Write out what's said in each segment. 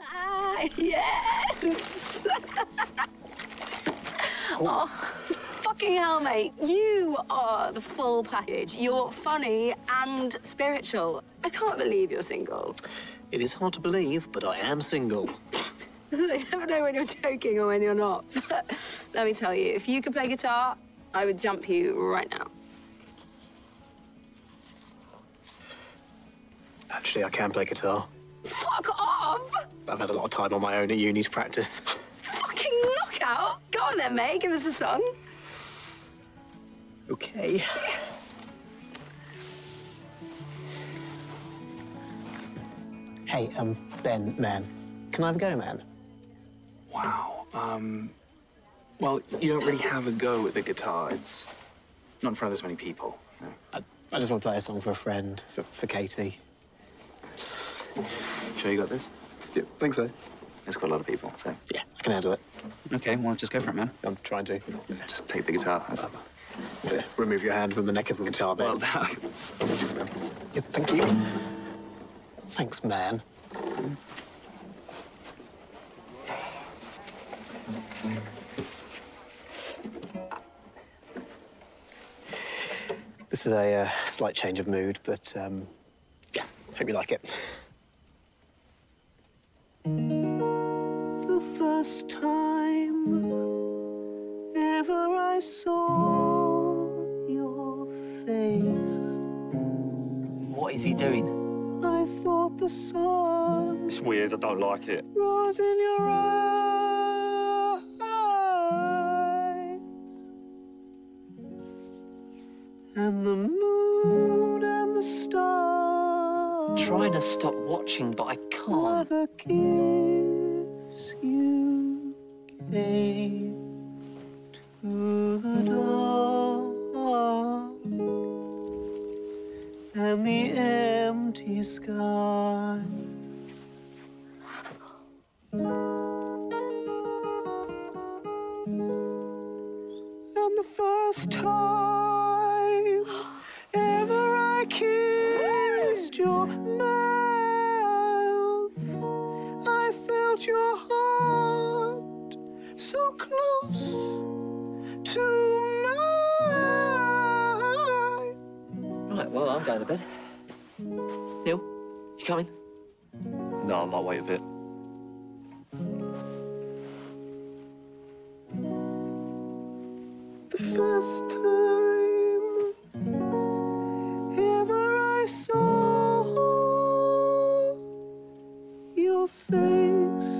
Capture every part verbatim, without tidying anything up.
Ah, yes! Oh, fucking hell, mate. You are the full package. You're funny and spiritual. I can't believe you're single. It is hard to believe, but I am single. I never know when you're joking or when you're not. But let me tell you, if you could play guitar, I would jump you right now. Actually, I can play guitar. Fuck off! I've had a lot of time on my own at uni to practice. Fucking knockout! Go on then, mate. Give us a song. OK. Hey, um, Ben, man. Can I have a go, man? Wow. Um, well, you don't really have a go at the guitar. It's not in front of this many people. No. I, I just want to play a song for a friend, for, for Katie. Sure you got this? Yeah, think so. There's quite a lot of people, so... Yeah, I can handle it. OK, well, just go for it, man. I'm trying to. Just take the guitar. That's... Yeah, remove your hand from the neck of the guitar, Ben. Well done. Yeah, thank you. Thanks, man. This is a uh, slight change of mood, but, um, yeah, hope you like it. The first time ever I saw your face, What is he doing? I thought the sun It's weird, I don't like it. rose in your eyes, and the moon and the stars Trying to stop watching, but I were can't. the gifts you gave to the dark and the empty sky. And the first time ever I kissed your mouth, I felt your heart so close to mine. Right, well, I'm going to bed. Neil, you coming? No, I might wait a bit. The first time ever I saw your face,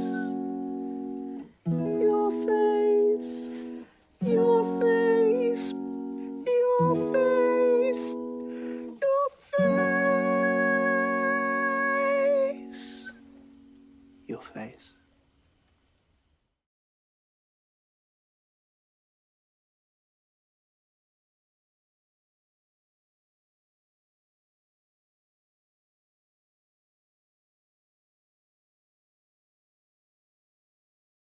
your face, your face, your face, your face, your face.